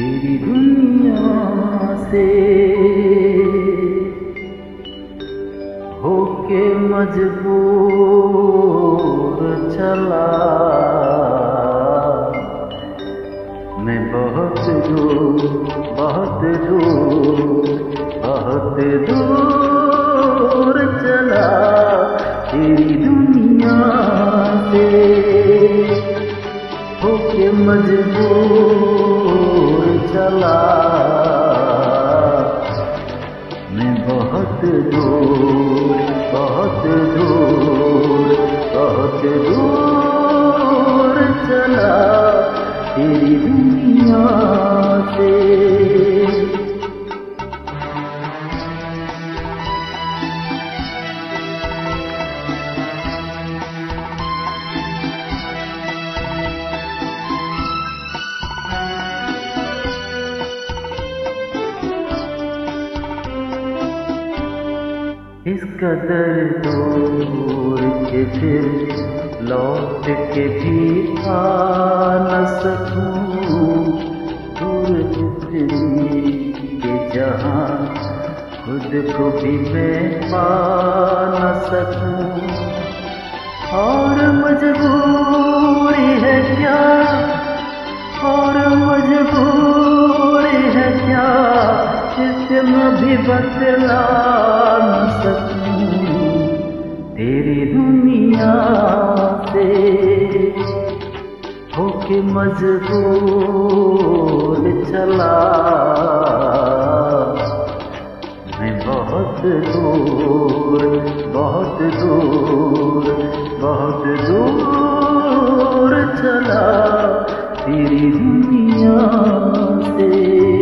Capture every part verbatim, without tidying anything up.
तेरी दुनिया से होके मजबूर चला मैं बहुत दूर बहुत दूर बहुत दूर चला तेरी दुनिया से होके मजबूर चला मैं बहुत दूर बहुत दूर बहुत दूर चला तेरी दुनिया से। इस कदर दूर के फिर लौट के भी आ न सकूं दूर जितनी के जहां खुद को भी मैं पा न सकूं और मजबूरी है क्या और मजबूरी है क्या इतना भी बतला न सकूं तेरी दुनिया से होके मजबूर चला मैं बहुत दूर बहुत दूर बहुत दूर चला तेरी दुनिया से।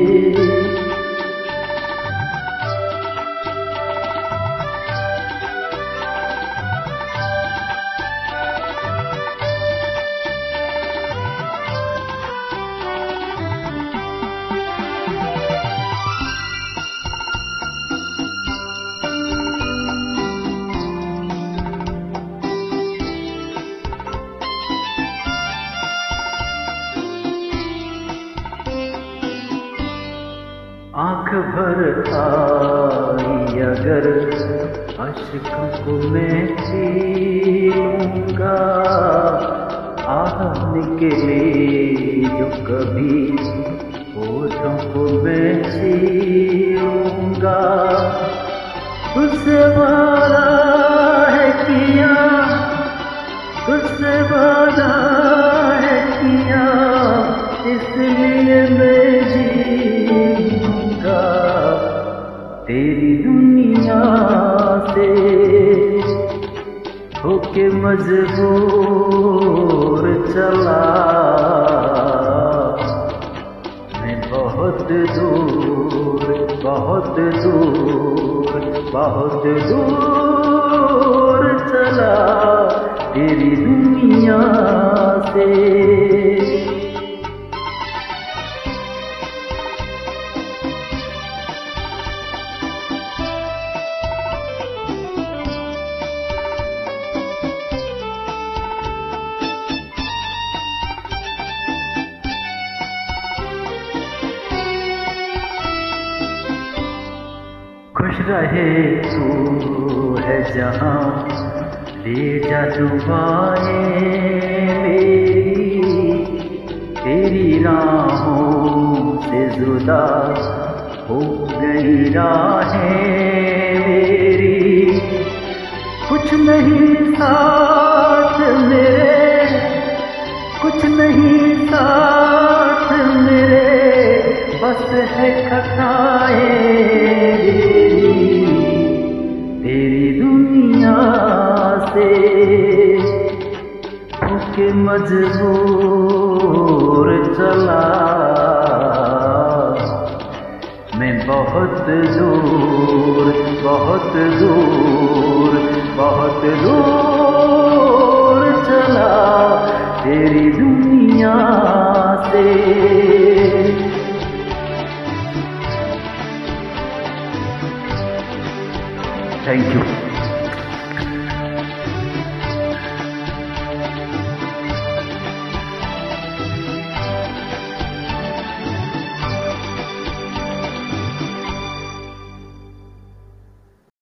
आँख भर आई अगर अश्कों को मैं पी लूँगा आह निकले जो कभी होठों को मैं छीलूँगा तुझसे वादा है किया तुझसे वादा है किया इसलिए मैं जीऊँगा तेरी दुनिया से होके मजबूर चला मैं बहुत दूर बहुत दूर बहुत दूर चला तेरी दुनिया से। खुश रहे तू है जहाँ ले जा दुआएं मेरी तेरी राहों से जुदा हो गई राहें मेरी कुछ नहीं साथ मेरे कुछ नहीं साथ मेरे बस है खताएं तेरी दुनिया से होके मजबूर चला मैं बहुत दूर बहुत दूर बहुत दूर